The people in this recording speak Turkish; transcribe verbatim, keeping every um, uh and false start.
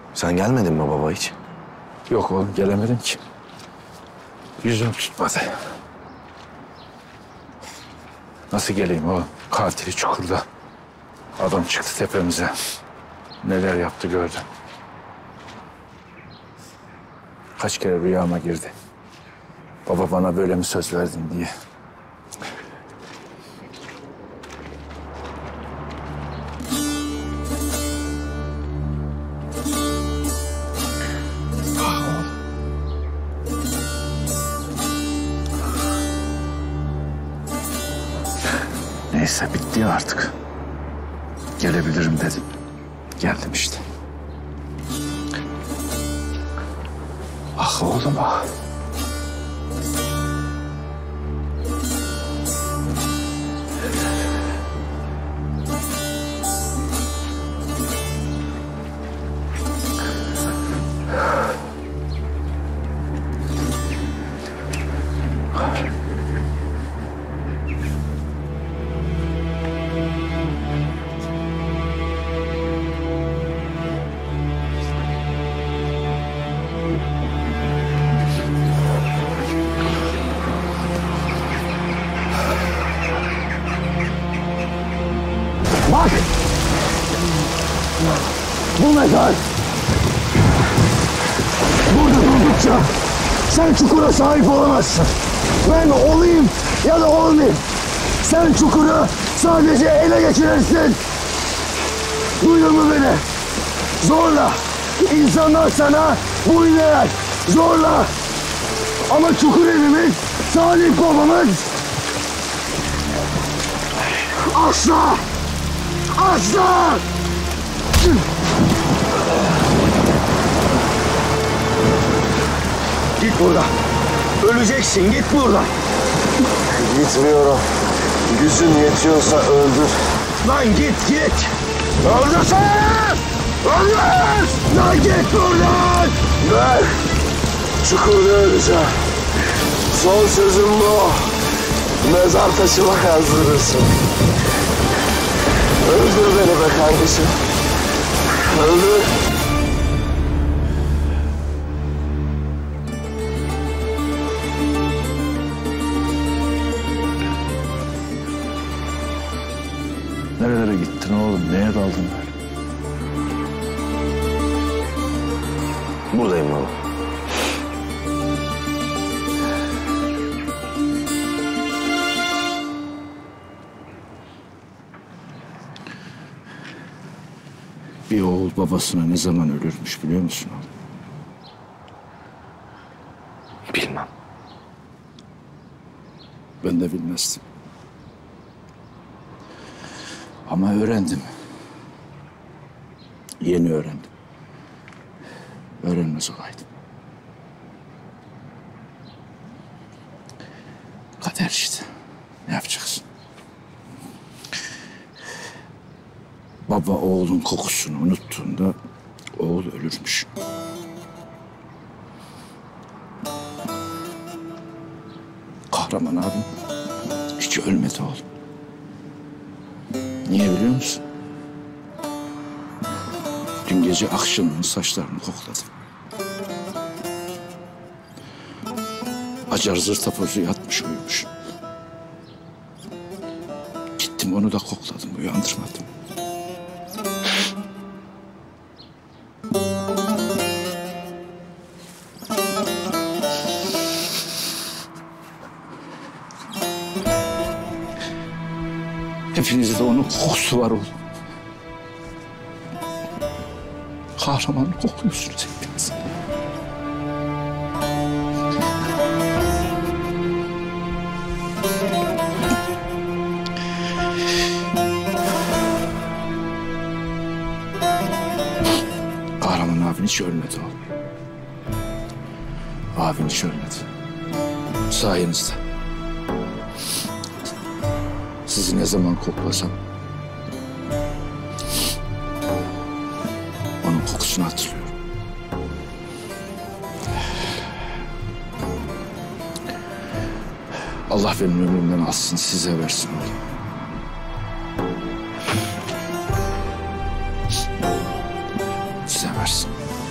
Sen gelmedin mi baba hiç? Yok oğlum, gelemedim ki. Yüzüm tutmadı. Nasıl geleyim oğlum? Katili çukurda. Adam çıktı tepemize. Neler yaptı gördüm. Kaç kere rüyama girdi. Baba bana böyle mi söz verdin diye. Neyse bitti artık. Gelebilirim dedim. Geldim işte. Ah oğlum ah. Bak! Bu mezar! Burada durdukça sen çukura sahip olamazsın. Ben olayım ya da olmayayım. Sen çukuru sadece ele geçirirsin. Duydun mu beni? Zorla. İnsanlar sana boyun eğer. Zorla. Ama çukur evimiz, Salih babamız asla! Asla! Git buradan. Öleceksin, git buradan. Gitmiyorum. Gücün yetiyorsa öldür. Lan git, git. Öldürsene! Öldür! Lan git buradan! Ben çukurda öleceğim. Son sözüm bu. Mezar taşıma yazdırırsın. Öldür beni be kardeşim. Öldür. Nerelere gittin oğlum? Neye daldın böyle? Buradayım baba. Bir oğul babasına ne zaman ölürmüş biliyor musun oğlum? Bilmem. Ben de bilmezdim. Ama öğrendim. Yeni öğrendim. Öğrenmez olaydım. Kader işte. Ne yapacaksın? Baba oğlun kokusunu unuttuğunda oğul ölürmüş. Kahraman abim hiç ölmedi oğlum. Niye biliyor musun? Dün gece Akşener'in saçlarını kokladım. Acar zırtapozu yatmış uyumuş. Gittim onu da kokladım, uyandırmadım. Hepinizde onun kokusu var oğlum. Kahramanı kokluyorsunuz hepiniz. Kahraman abin hiç ölmedi oğlum. Abin hiç ölmedi. Sayenizde. Sizi ne zaman koklasam onun kokusunu hatırlıyorum. Allah benim ömrümden alsın, size versin oğlum. Size versin.